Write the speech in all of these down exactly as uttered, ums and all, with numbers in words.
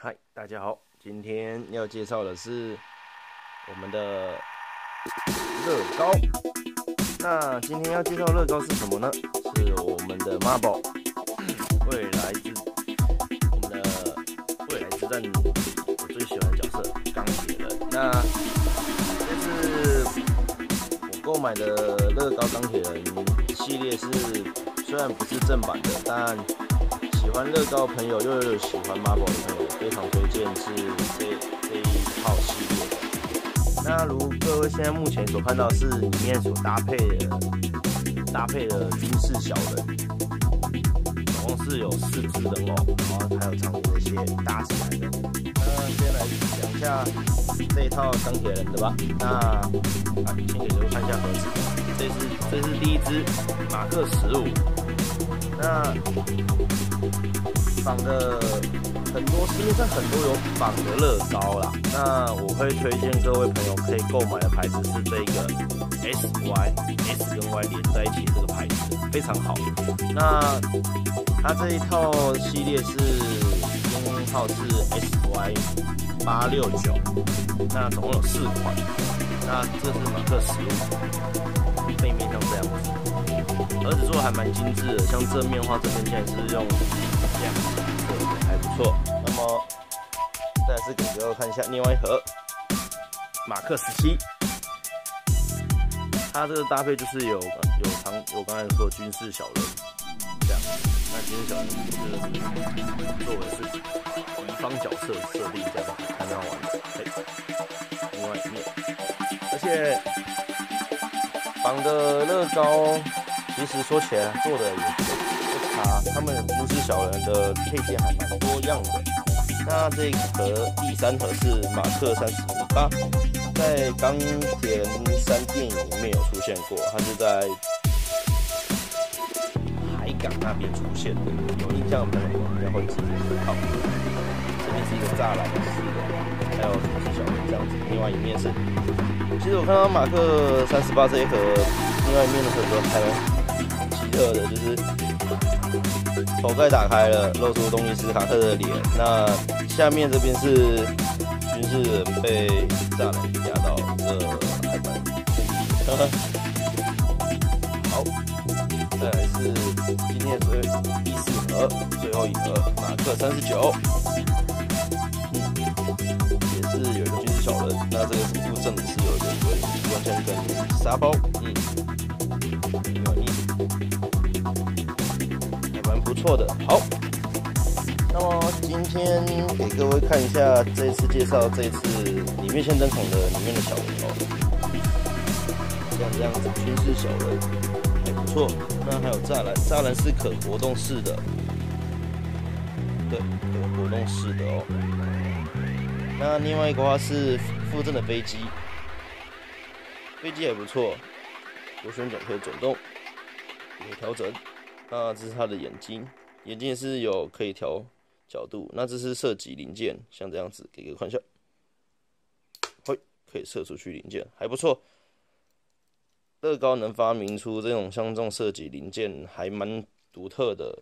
嗨，大家好，今天要介绍的是我们的乐高。那今天要介绍乐高是什么呢？是我们的 Marvel 未来之我们的未来之战，我最喜欢的角色钢铁人。那这次我购买的乐高钢铁人系列是虽然不是正版的，但喜欢乐高的朋友又有喜欢 Marvel 的朋友，非常推荐是这这一套系列的。那如各位现在目前所看到是里面所搭配的搭配的军事小人，总共是有四只人偶，然后还有常年那些搭起来的。那先来讲一下这一套钢铁人的吧。那啊，先给各位看一下盒子，这是这是第一只马克十五。那仿的很多，市面上很多有仿的乐高啦。那我会推荐各位朋友可以购买的牌子是这个 S Y S 跟 Y 连在一起这个牌子，非常好。那它这一套系列是编号是 S Y 八六九，那总共有四款。那这是马克十五，背面像这样子。盒子做的还蛮精致的，像正面的话，正面现在是用这样子做的，还不错。那么再来是给各位看一下另外一盒马克十七，它这个搭配就是有有常有刚才说的军事小人这样，那军事小人就是作为是敌方角色设定这样，还蛮好玩的。嘿，另外一面，而且仿的乐高。其实说起来做的也不差，他们军事小人的配件还蛮多样的。那这一盒第三盒是马克三十八，在钢铁人三电影里面有出现过，它是在海港那边出现的，有印象的朋友应该会记得这套。这边是一个栅栏式的，还有军事小人这样子。另外一面是，其实我看到马克三十八这一盒，另外一面的盒子还有。热的就是头盖打开了，露出东尼斯卡特的脸。那下面这边是军事人被栅栏压到，这还蛮好。再来是今天的第四盒，最后一盒马克三十九，嗯，也是有一个军事小人。那这个是附赠的是有一个完全跟沙包，嗯。不错的，好。那么今天给各位看一下这一次介绍这一次里面先登场的里面的小人哦，像这样子军事小人还不错。那还有栅栏，栅栏是可活动式的，对，可活动式的哦。那另外一个话是附赠的飞机，飞机也不错，螺旋桨可以转动，可以调整。那这是它的眼睛，眼睛也是有可以调角度。那这是射击零件，像这样子，给个看一下，会可以射出去零件，还不错。乐高能发明出这种像这种射击零件，还蛮独特的。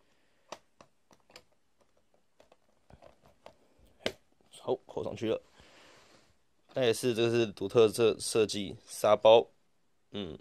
好，扣上去了。那也是，这是独特设设计沙包，嗯，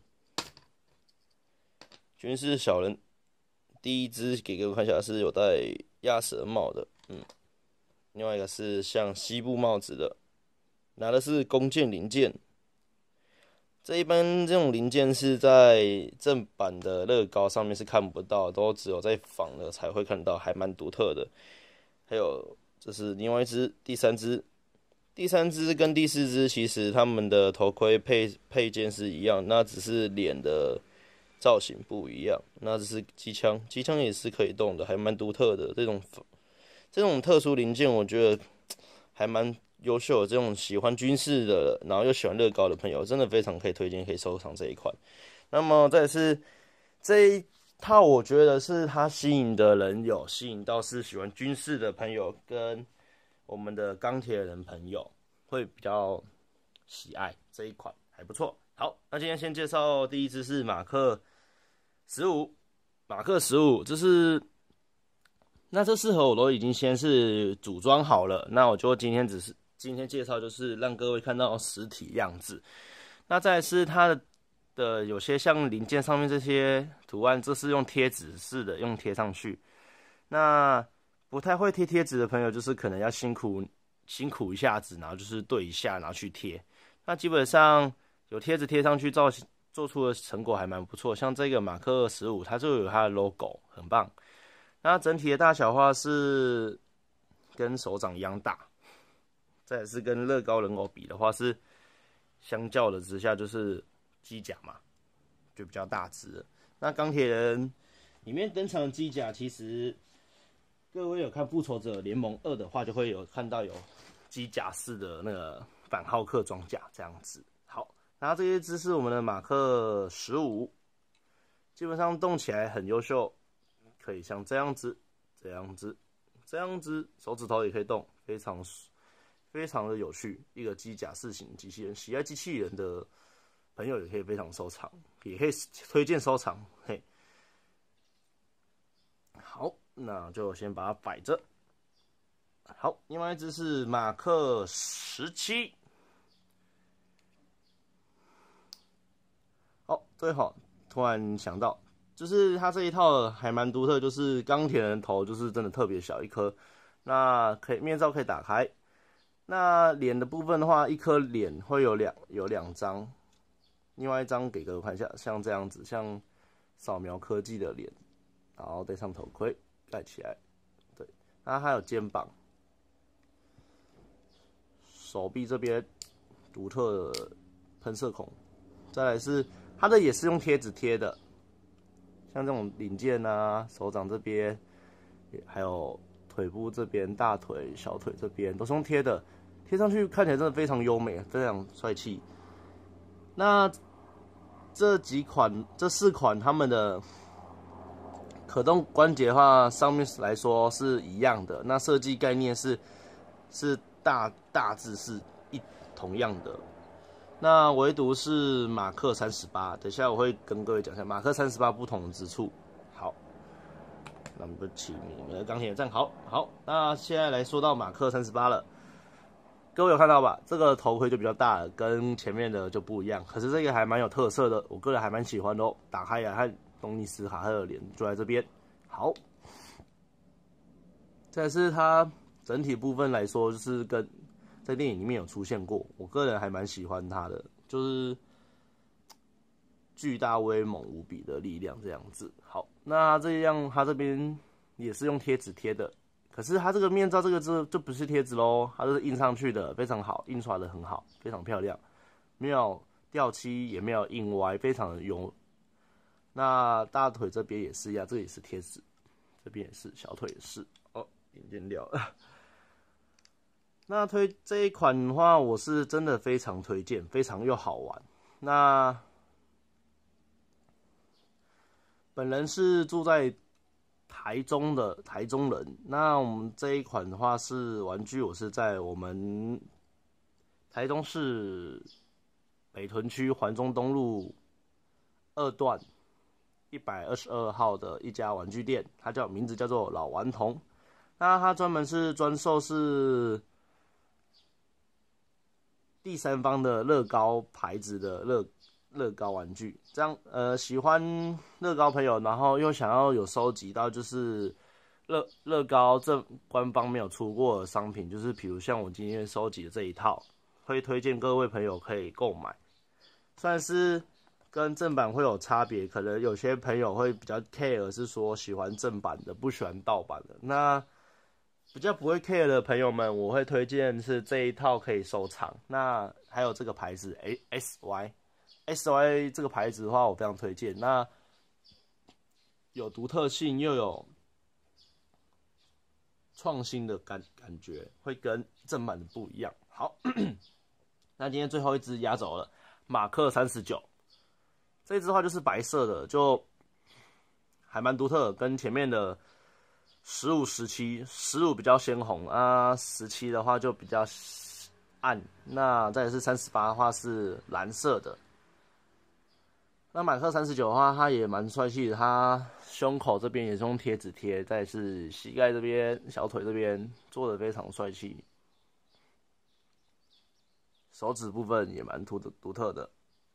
军事小人。第一只给各位看一下是有戴鸭舌帽的，嗯，另外一个是像西部帽子的，拿的是弓箭零件。这一般这种零件是在正版的乐高上面是看不到，都只有在仿的才会看到，还蛮独特的。还有这是另外一只，第三只，第三只跟第四只其实他们的头盔配配件是一样，那只是脸的造型不一样。那这是机枪，机枪也是可以动的，还蛮独特的。这种这种特殊零件，我觉得还蛮优秀的。这种喜欢军事的，然后又喜欢乐高的朋友，真的非常可以推荐，可以收藏这一款。那么再来是这一套，我觉得是它吸引的人有吸引到是喜欢军事的朋友，跟我们的钢铁人朋友会比较喜爱这一款，还不错。好，那今天先介绍第一只是马克十五，马克十五，这是那这四盒我都已经先是组装好了，那我就今天只是今天介绍就是让各位看到实体样子。那再来是它的的有些像零件上面这些图案，这是用贴纸式的，用贴上去。那不太会贴贴纸的朋友，就是可能要辛苦辛苦一下子，然后就是对一下，然后去贴。那基本上有贴纸贴上去，造型做出的成果还蛮不错。像这个马克十五，它就有它的 logo， 很棒。那整体的大小的话是跟手掌一样大，再来是跟乐高人偶比的话是相较的之下就是机甲嘛，就比较大只。那钢铁人里面登场的机甲，其实各位有看复仇者联盟二的话，就会有看到有机甲式的那个反浩克装甲这样子。好，然后这些只是我们的马克十五，基本上动起来很优秀，可以像这样子、这样子、这样子，手指头也可以动，非常非常的有趣。一个机甲式型机器人，喜爱机器人的朋友也可以非常收藏，也可以推荐收藏。嘿，好，那就先把它摆着。好，另外一只是马克十七。哦，最好突然想到，就是它这一套还蛮独特，就是钢铁人头就是真的特别小一颗，那可以面罩可以打开。那脸的部分的话，一颗脸会有两有两张，另外一张给各位看一下，像这样子，像扫描科技的脸，然后戴上头盔盖起来，对，那还有肩膀。手臂这边独特的喷射孔，再来是它的也是用贴纸贴的，像这种零件啊，手掌这边，还有腿部这边、大腿、小腿这边都是用贴的，贴上去看起来真的非常优美，非常帅气。那这几款、这四款它们的可动关节的话，上面来说是一样的，那设计概念是是。大大致是一同样的，那唯独是马克三十八，等一下我会跟各位讲一下马克三十八不同之处。好，那我们就请你们的钢铁人站好。好，那现在来说到马克三十八了，各位有看到吧？这个头盔就比较大了，跟前面的就不一样。可是这个还蛮有特色的，我个人还蛮喜欢的哦。打开来看，东尼斯卡特的脸就在这边。好，再来是它。整体部分来说，就是跟在电影里面有出现过，我个人还蛮喜欢它的，就是巨大威猛无比的力量这样子。好，那这样它这边也是用贴纸贴的，可是它这个面罩这个字就不是贴纸咯，它就是印上去的，非常好，印刷的很好，非常漂亮，没有掉漆，也没有印歪，非常的优。那大腿这边也是一样，这个也是贴纸，这边也是，小腿也是。哦，零件掉了。那推这一款的话，我是真的非常推荐，非常又好玩。那本人是住在台中的台中人，那我们这一款的话是玩具，我是在我们台中市北屯区环中东路二段一百二十二号的一家玩具店，它叫名字叫做老顽童。那它专门是专售是第三方的乐高牌子的乐乐高玩具，这样呃喜欢乐高朋友，然后又想要有收集到就是乐乐高这官方没有出过的商品，就是比如像我今天收集的这一套，会推荐各位朋友可以购买。算是跟正版会有差别，可能有些朋友会比较 care， 是说喜欢正版的，不喜欢盗版的。那比较不会 care 的朋友们，我会推荐是这一套可以收藏。那还有这个牌子 S Y S Y 这个牌子的话，我非常推荐。那有独特性又有创新的感感觉，会跟正版的不一样。好，那今天最后一只压轴了，马克三十九。这一只的话就是白色的，就还蛮独特的，跟前面的十五、十七，十五比较鲜红啊，十七的话就比较暗。那再来是三十八的话是蓝色的。 那马克三十九的话，它也蛮帅气的，它胸口这边也是用贴纸贴，再是膝盖这边、小腿这边做的非常帅气，手指部分也蛮独独特的。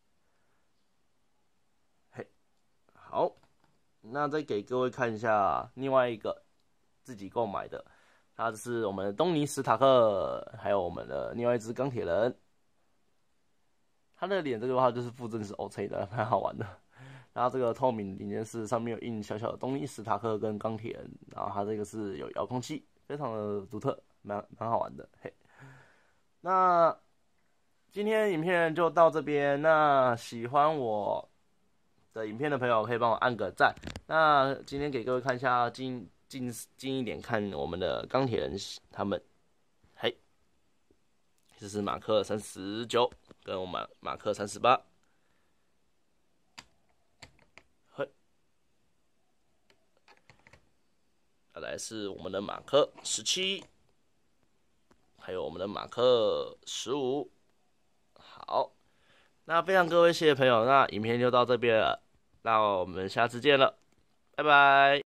嘿，好，那再给各位看一下另外一个自己购买的，它是我们的东尼史塔克，还有我们的另外一只钢铁人。他的脸这个话就是附赠是 O C 的，蛮好玩的。然后这个透明零件是上面有印小小的东尼史塔克跟钢铁人，然后它这个是有遥控器，非常的独特，蛮蛮好玩的。嘿，那今天影片就到这边。那喜欢我的影片的朋友可以帮我按个赞。那今天给各位看一下近近近一点看我们的钢铁人他们，嘿，这是马克三十九。跟我马马克三十八，嘿，再来是我们的马克十七，还有我们的马克十五。好，那非常各位谢谢朋友，那影片就到这边了，那我们下次见了，拜拜。